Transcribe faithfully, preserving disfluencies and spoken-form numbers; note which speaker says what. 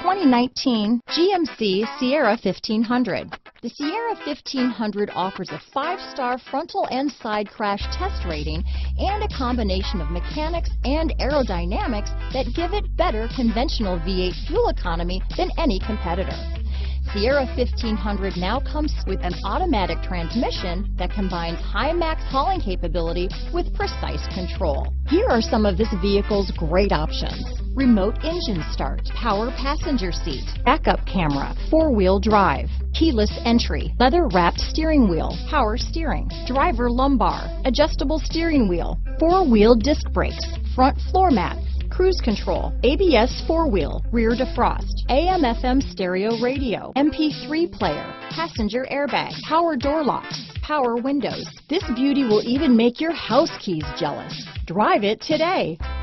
Speaker 1: twenty nineteen G M C Sierra fifteen hundred. The Sierra fifteen hundred offers a five-star frontal and side crash test rating and a combination of mechanics and aerodynamics that give it better conventional V eight fuel economy than any competitor. Sierra fifteen hundred now comes with an automatic transmission that combines high max hauling capability with precise control. Here are some of this vehicle's great options: remote engine start, power passenger seat, backup camera, four-wheel drive, keyless entry, leather-wrapped steering wheel, power steering, driver lumbar, adjustable steering wheel, four-wheel disc brakes, front floor mats, cruise control, A B S four-wheel, rear defrost, A M F M stereo radio, M P three player, passenger airbag, power door locks, power windows. This beauty will even make your house keys jealous. Drive it today.